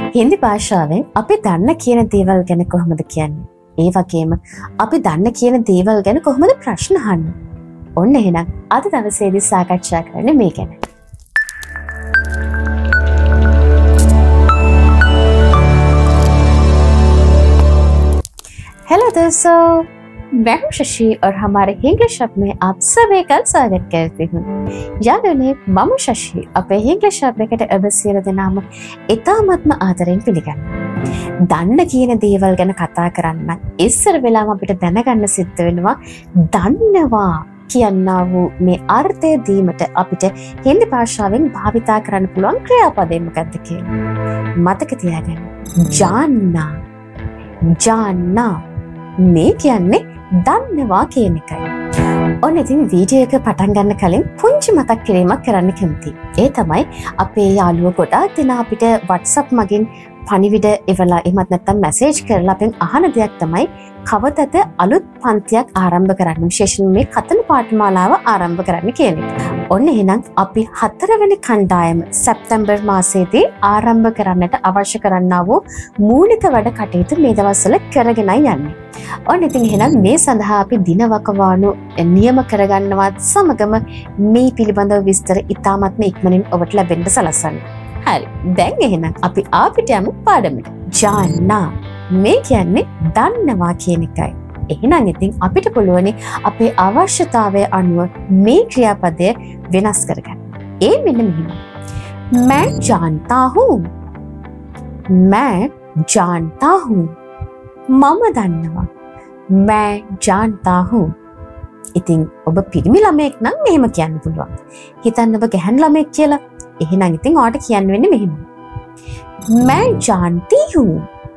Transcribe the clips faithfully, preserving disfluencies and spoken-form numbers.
හින්දි භාෂාවෙන් අපි දන්න කියන දේවල් ගැන කොහොමද කියන්නේ? ඒ වගේම අපි දන්න කියන දේවල් ගැන කොහොමද ප්‍රශ්න අහන්නේ? ඔන්න එහෙනම් අද දවසේදී සාකච්ඡා කරන්නේ මේ ගැන. हेलो दोस्तों, मैं हूं शशि और हमारे इंग्लिश शब्द में आप सभी का स्वागत करती हूँ. यानी मम शशि अपने इंग्लिश शब्द के अभ्यासियों के नाम इतामत्म आदरें पिलिगन. දන්න කියන දේවල් ගැන කතා කරන්න ඉස්සර වෙලාවම අපිට දැනගන්න සිද්ධ වෙනවා දන්නවා කියනා වූ මේ අර්ථය දීමට අපිට හින්දි භාෂාවෙන් භාවිතා කරන්න පුළුවන් ක්‍රියාපදේ මොකක්ද කියලා. මතක තියාගන්න. ජාන්නා ජාන්නා මේ කියන්නේ දන්නවා කියන එකයි. ඔන්න ඉතින් වීඩියෝ එක පටන් ගන්න කලින් පුංචි මතක් කිරීමක් කරන්න කැමතියි. ඒ තමයි අපේ යාළුවෝ ගොඩාක් දෙනා අපිට WhatsApp මගින් පණිවිඩ එවලා එහෙමත් නැත්නම් මැසේජ් කරලා අපෙන් අහන දෙයක් තමයි කවදද අලුත් පන්තියක් ආරම්භ කරන්න, විශේෂයෙන් මේ කතන පාඨමාලාව ආරම්භ කරන්න කියන එක. ඔන්න එහෙනම් අපි හතරවෙනි කණ්ඩායම සැප්තැම්බර් මාසයේදී ආරම්භ කරන්නට අවශ්‍ය කරන්නා වූ මූලික වැඩ කටයුතු මේ දවස්වල කරගෙනයි යන්නේ. ඔන්න ඉතින් එහෙනම් මේ සඳහා අපි දිනවකවානු නියම කරගන්නවත් සමගම මේ පිළිබඳව විස්තර ඉතාමත්ම ඉක්මනින් ඔබට ලැබෙන්න සලස්වන්න. හරි, දැන් එහෙනම් අපි ආපිට යමු පාඩමට. ජාන්නා මේ කියන්නේ දන්නවා කියන එකයි. එහෙනම් ඉතින් අපිට පුළුවන් අපේ අවශ්‍යතාවය අනුව මේ ක්‍රියාපදය වෙනස් කරගන්න. ඒ මෙන්න මෙහෙම. मैं जानता हूँ. मैं जानता हूँ. මම දන්නවා. मैं जानता हूँ. ඉතින් ඔබ පිරිමි ළමයෙක් නම් මෙහෙම කියන්න පුළුවන්. හිතන්න ඔබ ගැහැණු ළමයෙක් කියලා. එහෙනම් ඉතින් ඔයාට කියන්න වෙන්නේ මෙහෙම. मैं जानती हूँ.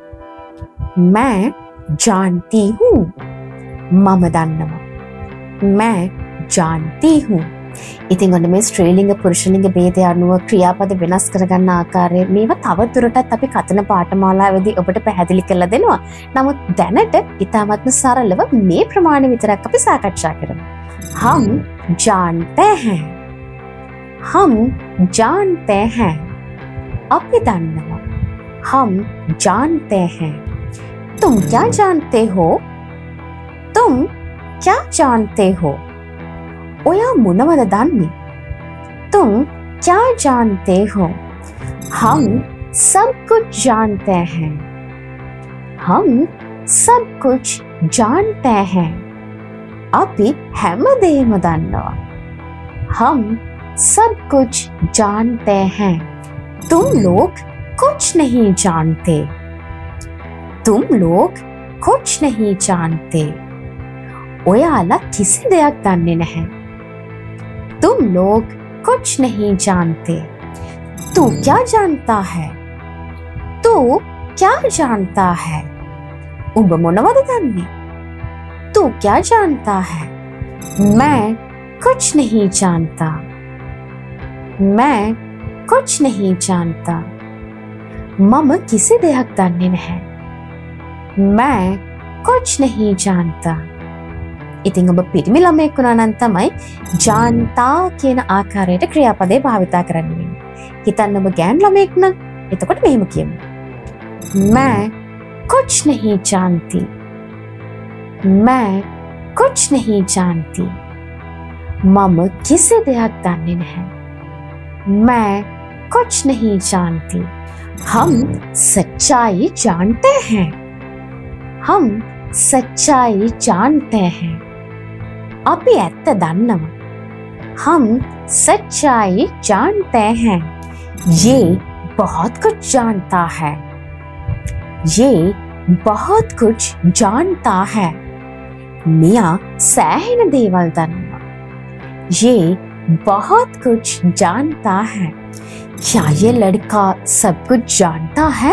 मैं जानती हूँ. මම දන්නවා. मैं जानती हूँ. ඉතින් ඔන්න මේ ස්ත්‍රීලිංග පුරුෂලිංග ભેදය අනුව ක්‍රියාපද වෙනස් කරගන්න ආකාරය මේවා තවදුරටත් අපි කතන පාඨමාලාවේදී ඔබට පැහැදිලි කරලා දෙනවා. නමුත් දැනට ඉතාමත්ම සරලව මේ ප්‍රමාණය විතරක් අපි සාකච්ඡා කරමු. हम जानते हैं. हम जानते हैं. අපි දන්නවා. हम जानते हैं. तुम क्या जानते हो? तुम क्या जानते हो? ඔයා මොනවද දන්නේ? तुम क्या जानते हो? हम सब कुछ जानते हैं. हम सब कुछ जानते हैं. අපි හැමදේම දන්නවා. हम सब कुछ जानते हैं. तुम लोग कुछ नहीं जानते. तुम लोग कुछ नहीं जानते. ඔයාලා කිසි දෙයක් දන්නේ නැහැ. तुम लोग कुछ नहीं जानते. तू क्या जानता है? तू क्या जानता है? उब මොනවද දන්නේ? तू क्या जानता है? मैं कुछ नहीं जानता. मैं कुछ नहीं जानता. मम किसी දෙයක් දන්නේ නැහැ. मैं कुछ नहीं जानता. ඉතින් ඔබ පිරිමි ළමයෙක් වුණා නම් තමයි ජාන්තා කියන ආකාරයට ක්‍රියාපදේ භාවිතා කරන්න වෙන්නේ. හිතන්න ඔබ ගෑනු ළමයෙක් නම් එතකොට මෙහෙම කියමු. मैं कुछ नहीं जानती. मैं कुछ नहीं जानती. මම කිසි දෙයක් දන්නේ නැහැ. मैं कुछ नहीं जानती. हम सच्चाई जानते हैं. हम सच्चाई जानते हैं. අපි ඇත්ත දන්නවා. हम सच्चाई जानते हैं. ये बहुत कुछ जानता है. ये बहुत कुछ जानता है. मियाँ सෑහෙන දේවල් දන්නවා. ये बहुत कुछ जानता है. क्या ये लड़का सब कुछ जानता है?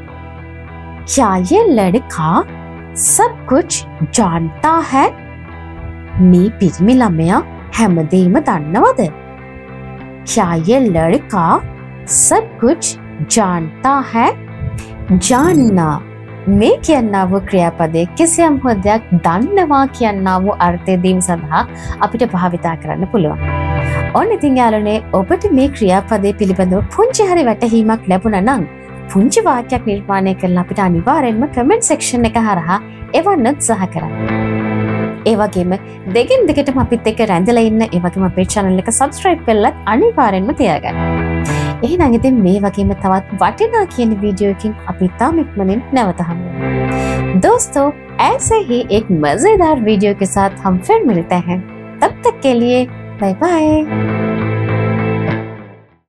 क्या ये लड़का सब कुछ जानता है? මේ පිරිමි ළමයා හැමදේම දන්නවද? क्या ये लड़का सब कुछ जानता है? जानना මේ කියන්නා වූ ක්‍රියාපදයේ කිසියම් හෝ දෙයක් දන්නවා කියන්නා වූ අර්ථය දීම සඳහා අපිට භාවිතා කරන්න පුළුවන්. ඔන්න ඉතින් යාළුවනේ ඔබට මේ ක්‍රියාපදයේ පිළිබඳව පුංචි හරි වැටහීමක් ලැබුණා නම් පුංචි වාක්‍යයක් නිර්මාණය කරලා අපිට අනිවාර්යෙන්ම කමෙන්ට් සෙක්ෂන් එක හරහා එවන්න උත්සාහ කරන්න. ඒ වගේම දෙකින් දෙකටම අපිත් එක්ක රැඳිලා ඉන්න, ඒ වගේම අපේ channel එක subscribe කරලා අනිවාර්යෙන්ම තියාගන්න. එහෙනම් ඉතින් මේ වගේම तවත් වටිනා කියන वीडियो එකකින් අපි තාම ඉක්මනින් නැවත හමු වෙනවා. दोस्तों, ऐसे ही एक मजेदार वीडियो के साथ हम फिर मिलते हैं. तब तक के लिए बाय बाय.